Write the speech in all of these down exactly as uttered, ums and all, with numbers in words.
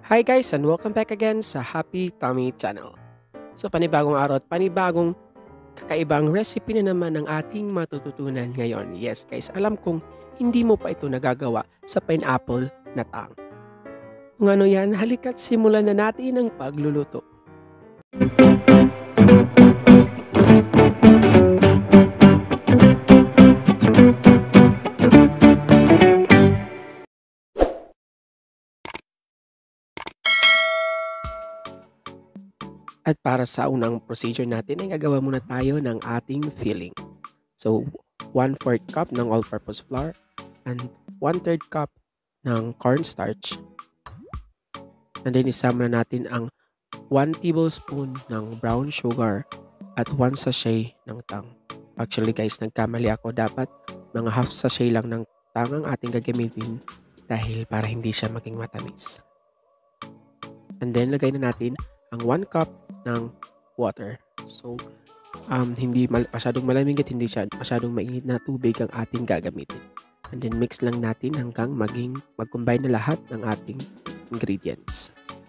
Hi guys and welcome back again sa Happy Tummy Channel. So panibagong araw at panibagong kakaibang recipe na naman ang ating matututunan ngayon. Yes guys, alam kong hindi mo pa ito nagagawa sa pineapple na tang. Kung ano yan, halika't simulan na natin ang pagluluto. At para sa unang procedure natin ay gagawa muna tayo ng ating filling. So, one fourth cup ng all-purpose flour and one third cup ng cornstarch. And then isama na natin ang one tablespoon ng brown sugar at one sachet ng tang. Actually guys, nagkamali ako. Dapat mga half sachet lang ng tang ang ating gagamitin dahil para hindi siya maging matamis. And then lagay na natin ang one cup ng water. So, um, hindi mal masyadong malamig at hindi siya masyadong mainit na tubig ang ating gagamitin. And then mix lang natin hanggang maging mag-combine na lahat ng ating ingredients.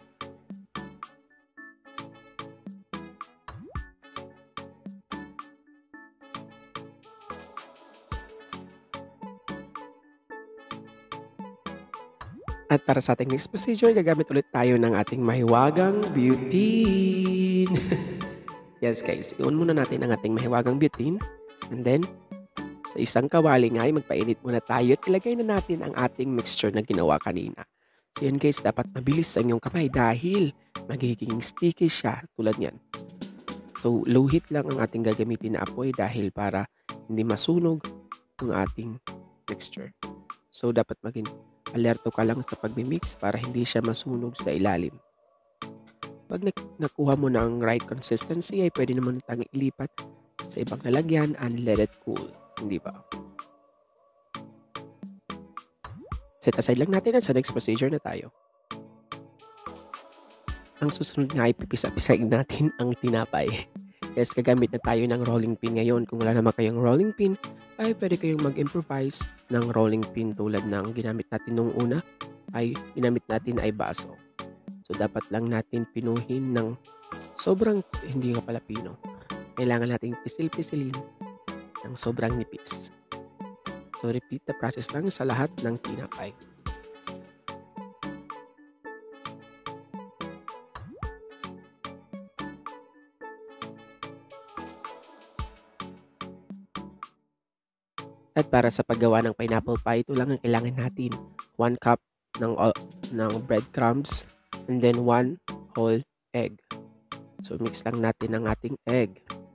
At para sa ating next procedure, gagamit ulit tayo ng ating mahiwagang butane. Yes guys, i-on muna natin ang ating mahiwagang butane. And then, sa isang kawali nga ay magpainit muna tayo at ilagay na natin ang ating mixture na ginawa kanina. So yan guys, dapat mabilis ang iyong kamay dahil magiging sticky siya tulad yan. So low heat lang ang ating gagamitin na apoy dahil para hindi masunog ang ating mixture. So dapat maging alerto ka lang sa pagmimix para hindi siya masunog sa ilalim. Pag nakuha mo na ang right consistency ay pwede naman itang ilipat sa ibang lalagyan and let it cool. Hindi ba? Set aside lang natin at sa next procedure na tayo. Ang susunod nga ay pipisa-pisain natin ang tinapay. Yes, gagamit na tayo ng rolling pin ngayon. Kung wala naman kayong rolling pin, ay pwede kayong mag-improvise ng rolling pin tulad ng ginamit natin nung una, ay ginamit natin ay baso. So, dapat lang natin pinuhin ng sobrang, hindi nga pala pino. Kailangan natin pisil-pisilin ng sobrang nipis. So, repeat the process lang sa lahat ng tinapay. At para sa paggawa ng pineapple pie, ito lang ang kailangan natin. one cup ng, ng breadcrumbs and then one whole egg. So mix lang natin ang ating egg.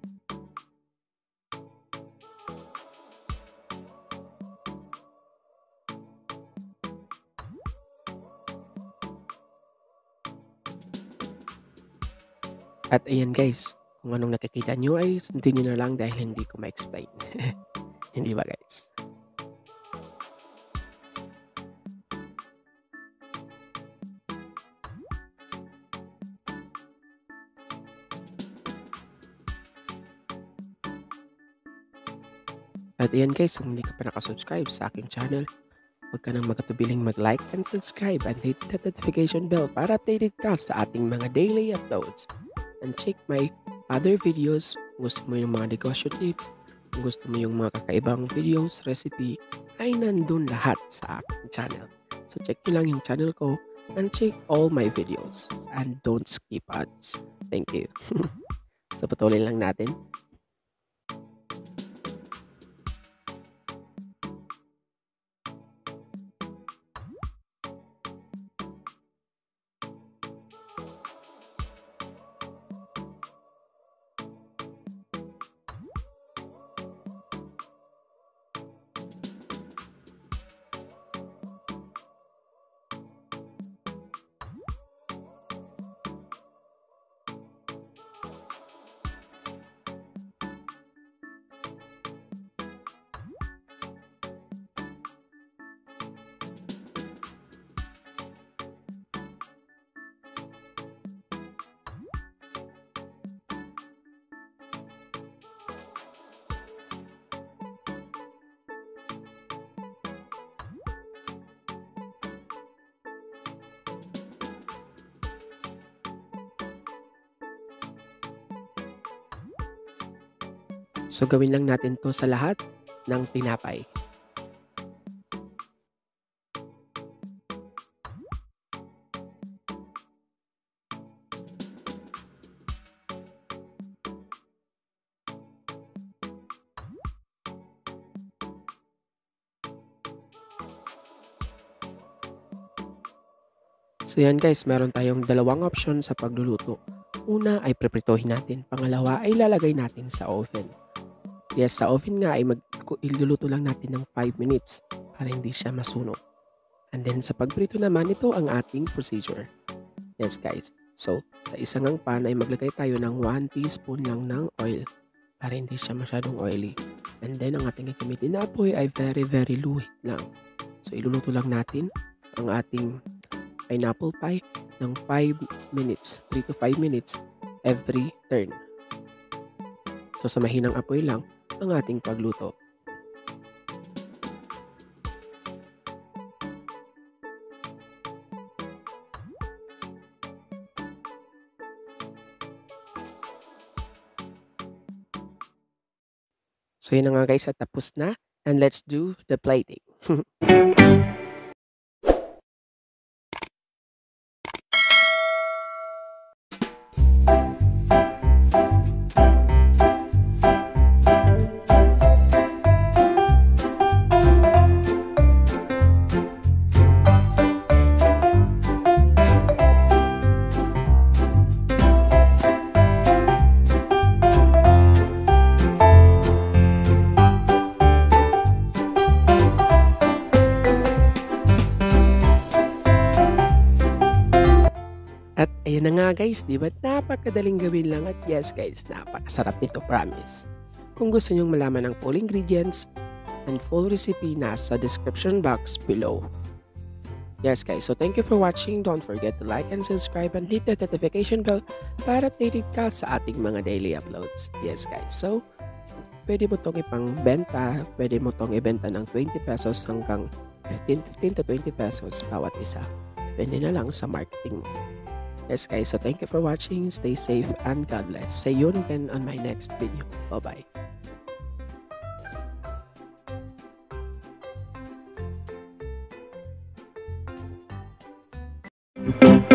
At ayan guys, kung anong nakikita nyo ay sundin nyo na lang dahil hindi ko ma-explain. Hindi ba guys? At ayan guys, kung hindi ka pa nakasubscribe sa aking channel, huwag ka nang magkatubiling mag-like and subscribe and hit that notification bell para updated ka sa ating mga daily uploads. And check my other videos kung gusto mo yung mga negosyo tips, kung gusto mo yung mga kakaibang videos, recipe, ay nandun lahat sa aking channel. So check nyo lang yung channel ko and check all my videos. And don't skip ads. Thank you. So patuloy lang natin. So gawin lang natin to sa lahat ng tinapay. So yan guys, meron tayong dalawang option sa pagluluto. Una ay prepritohin natin, pangalawa ay lalagay natin sa oven. Yes, sa oven nga ay mag iluluto lang natin ng five minutes para hindi siya masunog. And then sa pagprito naman, ito ang ating procedure. Yes guys, so sa isang ang pan ay maglagay tayo ng one teaspoon lang ng oil para hindi siya masyadong oily. And then ang ating gagamitin na apoy ay very very luhit lang. So iluluto lang natin ang ating pineapple pie ng five minutes, three to five minutes every turn. So sa mahinang apoy lang ang ating pagluto. So yun na nga guys, at tapos na, and let's do the plating. At ayun na nga guys, di ba napakadaling gawin lang, at yes guys, napakasarap nito, promise. Kung gusto nyong malaman ang full ingredients and full recipe, nasa description box below. Yes guys, so thank you for watching. Don't forget to like and subscribe and hit the notification bell para updated ka sa ating mga daily uploads. Yes guys, so pwede mo itong ipang benta, pwede mo itong ibenta ng twenty pesos hanggang fifteen to twenty pesos bawat isa. Pwede na lang sa marketing mo. Yes guys, so thank you for watching. Stay safe and God bless. See you again on my next video. Bye-bye.